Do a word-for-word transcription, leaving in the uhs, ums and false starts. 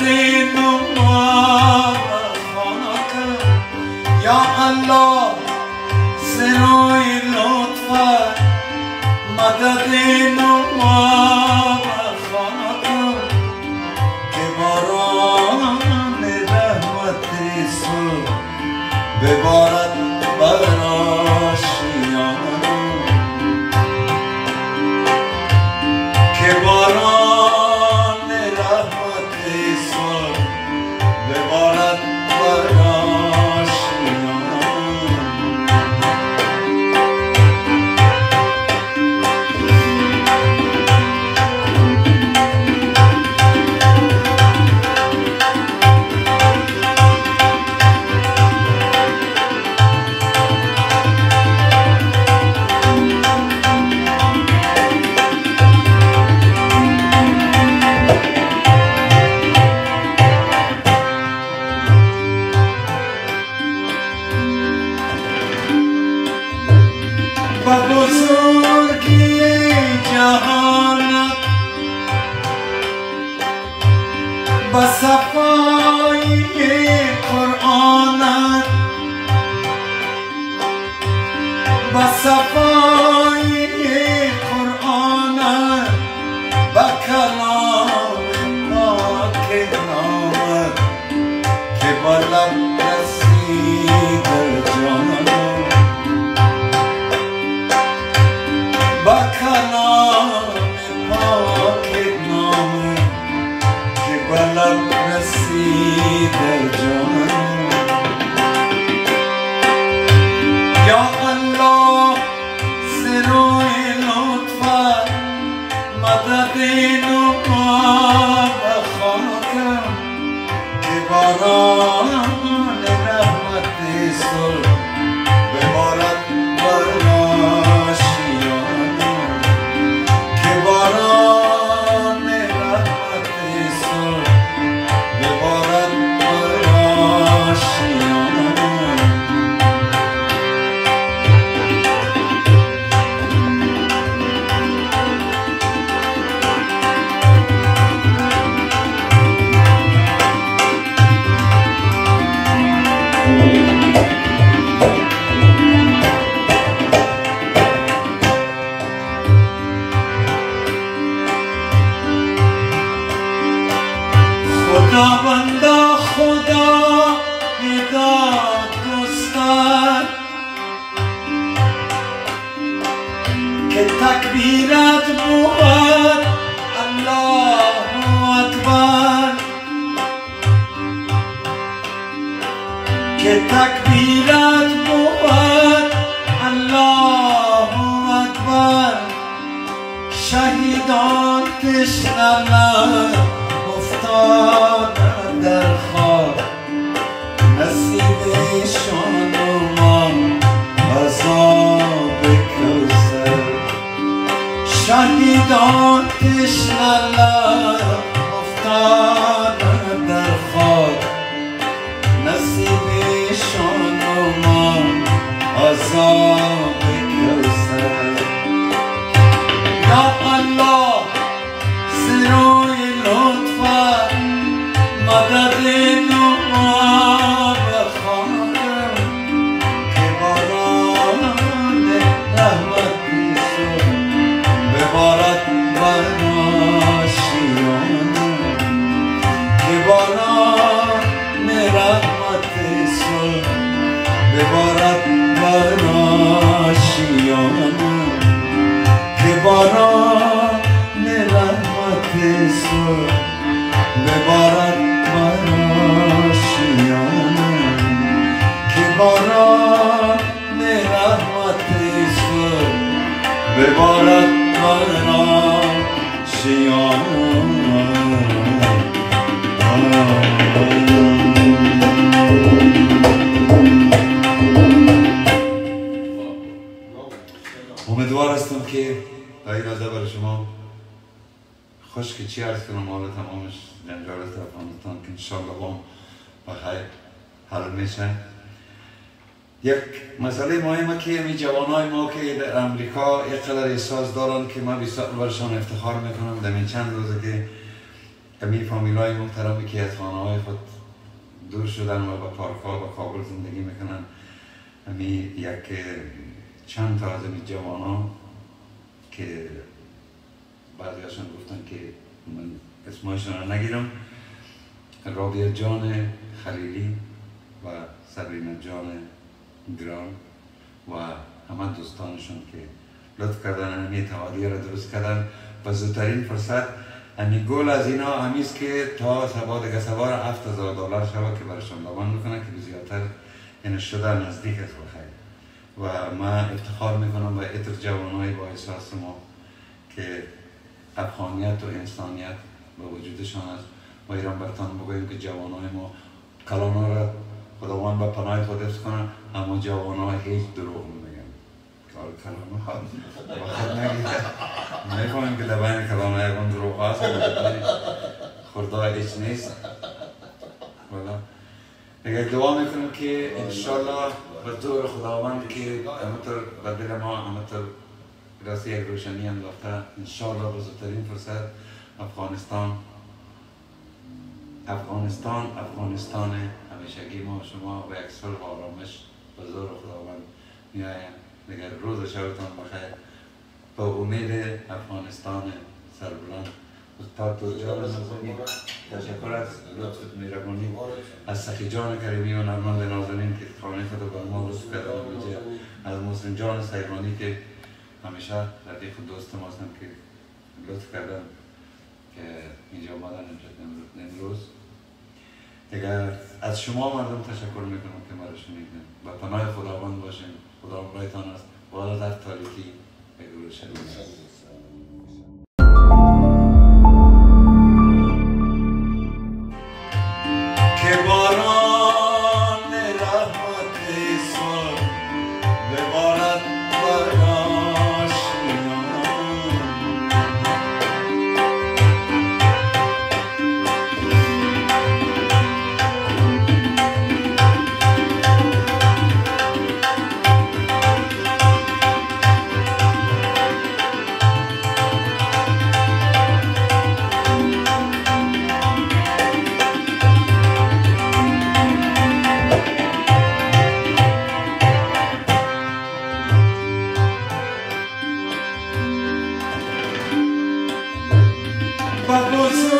مدد نما خانک یا الله سرای لطفت مدد نما خانک که باران رحمت صبح ببارد بر آشیانم که باران رحمت صبح ببارد بر آشیانم بزرگی جهانت با صفای قرآنت با صفای قرآنت با کلام پاک نامت که با لب رسید در جانم با کلام پاک نامه که با لب رسید در جانم یا الله سروی لطفت مدد نما بخانکم که باران رحمت صلح ببارد بر آشیانم که باران رحمت صلح ببارد بر آشیانم خداوندا خدا هدایت گستر که تکبیرت بود الله اکبر که تکبیرت بود الله اکبر شهیدان تشنه افتادن در خواب نصیبشان و ما عذاب کوثر شهیدان تشنه افتادن در خواب نصیبشان و ما عذاب کوثر یا الله سروی لطفت مدد نما بخانم که باران رحمت صبح ببارد بر آشیانم که باران رحمت صبح ببارد بر آشیانم که باران رحمت صبح ببارد بر آشیانم که باران رحمت صبح ببارد بر آشیانم امیدوار هستم که این اراده برای شما خوش که چی عرض کنم حالا تمامش جنجال افغانستان که انشاءالله با هم بخیر حل میشه. یک مسئله مهمه که می جوانای ما که در امریکا یک قدر احساس دارن که من بسیار برشان افتخار میکنم در این چند روزه که امی فامیلای محترمی که از خانه های خود دور شدن و با پارک‌ها و کابل زندگی میکنن، امی یک چند تا از امی جوانان که بعضیشان گفتن که من اسمایشان را نگیرم، رابعه جان خلیلی و سبرینا جان گران و همه دوستانشون که لطف کردن امی اتحادیه را درست کردن و زودترین فرصت امی گل از اینا همیست که تا سبا دیگه سوار هفت هزار دلار شود که برشان دوان میکنن که بزیادتر این شده نزدیک است بخیر. و من افتخار میکنم به اتر جوانای با احساس ما که افغانیت و انسانیت به وجودشان است و ایران برتان بگویم که جوانای ما کلانا را خداوند به پناه خود حفظ کنن، اما جوانای هیچ دروغ نمیگن. کار کلانا ها وقت نگیده میفهمیم که در بین کلانا یکان دروغ هست خورده هیچ نیست. دیگه دعا میکنم که انشالله به دور خداوند که همونطور به دل ما همونطور راستی یک روشنی انداخته، انشالله به زودترین فرصت افغانستان افغانستان افغانستان همیشگی ما شما و یک صلح و آرامش به زور خداوند میآید. دیگر روز و شبتان بخیر. با امید افغانستان سربلند. استاد توجیه تشکر از لطفت مهربانی از سخی جان کریمی و نرمند نازنین که خانه خود به ما لطف کردن، از محسن جان سیرانی که همیشه رفیق دوست ما هستن که لطف کردن که اینجا آمدن امروز. دیگر از شما مردم تشکر میکنم که مرا شنیدن. به پناه خداوند باشین. خدا برایتان است. والا در تاریکی بگو شنیدن. Vamos